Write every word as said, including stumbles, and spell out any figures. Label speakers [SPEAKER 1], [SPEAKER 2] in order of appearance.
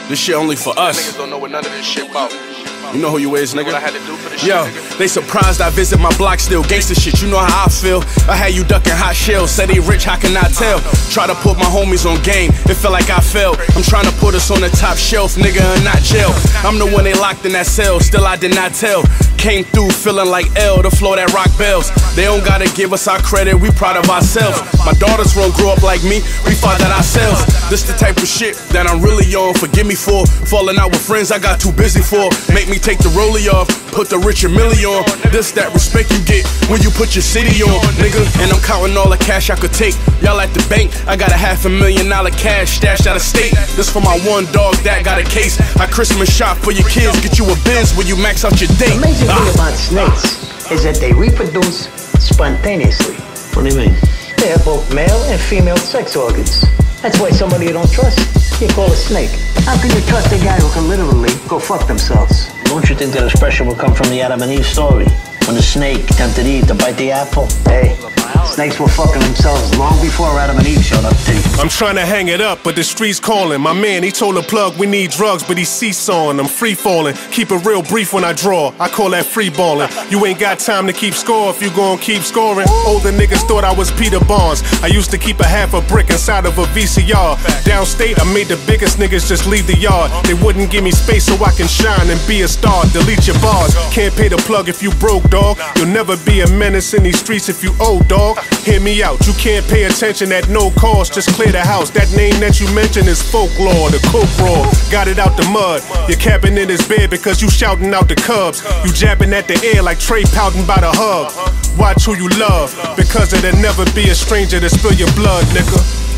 [SPEAKER 1] This shit only for us.
[SPEAKER 2] Niggas don't know what none of this shit about.
[SPEAKER 1] You know who you is, nigga.
[SPEAKER 2] What I had to do for this
[SPEAKER 1] Yo,
[SPEAKER 2] shit, nigga.
[SPEAKER 1] they surprised I visit my block still. Gangsta shit, you know how I feel. I had you ducking hot shells. Said they rich, how can I tell? Try to put my homies on game, it felt like I failed. I'm trying to put us on the top shelf, nigga, and not jail. I'm the one they locked in that cell, still I did not tell. Came through feeling like L, the floor that rock bells. They don't gotta give us our credit, we proud of ourselves. My daughters won't grow up like me, we fought that ourselves. This the type of shit that I'm really on, forgive me for. Falling out with friends I got too busy for. Make me take the rollie off, put the Richard Millie on. This that respect you get when you put your city on, nigga. And I'm counting all the cash I could take. Y'all at the bank, I got a half a million dollar cash stashed out of state. This for my one dog that got a case. I Christmas shop for your kids, get you a Benz when you max out your date.
[SPEAKER 3] The amazing thing about snakes is that they reproduce spontaneously.
[SPEAKER 4] What do you mean?
[SPEAKER 3] They have both male and female sex organs. That's why somebody you don't trust, you call a snake. How can you trust a guy who can literally go fuck themselves?
[SPEAKER 4] Don't you think that expression would come from the Adam and Eve story? When the snake tempted Eve to bite the apple?
[SPEAKER 3] Hey, snakes were fucking themselves long before Adam and Eve showed up to you.
[SPEAKER 5] I'm trying to hang it up, but the street's calling. My man, he told the plug we need drugs, but he's seesawing. I'm free falling. Keep it real brief when I draw. I call that free balling. You ain't got time to keep score if you gon' keep scoring. Older niggas thought I was Peter Barnes. I used to keep a half a brick inside of a V C R. Downstate, I made the biggest niggas just leave the yard. They wouldn't give me space so I can shine and be a star. Delete your bars. Can't pay the plug if you broke, dog. You'll never be a menace in these streets if you owe, dog. Hear me out, you can't pay attention at no cost. Just clear the house, that name that you mentioned is folklore. The coke raw, got it out the mud. Your cabin in his bed because you shouting out the Cubs. You jabbing at the air like Trey pouting by the hug. Watch who you love, because it'll never be a stranger to spill your blood, nigga.